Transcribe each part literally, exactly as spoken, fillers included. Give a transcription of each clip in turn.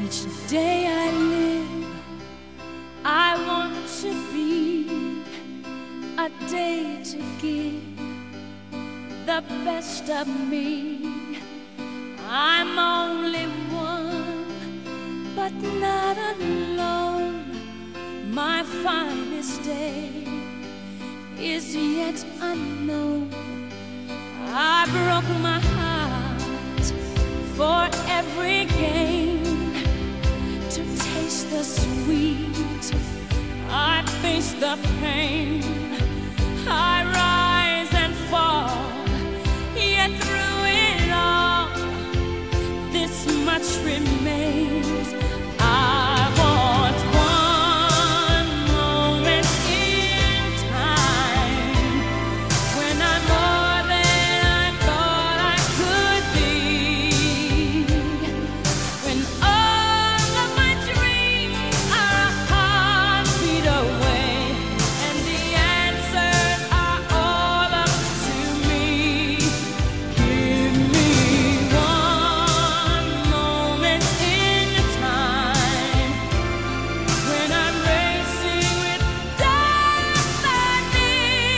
Each day I live, I want to be a day to give the best of me. I'm only one, but not alone. My finest day is yet unknown. I broke my heart for every gain, to taste the sweet, I face the pain. I rise and fall, yet through it all, this much remains. I want one moment in time when I'm more than I thought I could be, when all of my dreams are a heartbeat away, and the answers are all up to me. Give me one moment in time when I'm racing with destiny.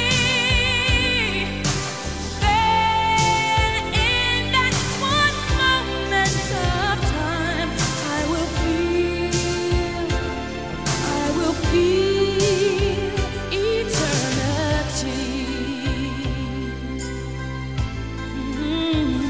Then in that one moment of time, I will feel, I will feel eternity. Mm.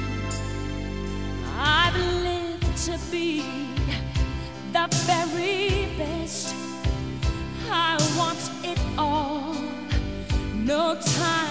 I've lived to be the very best. I want it all. No time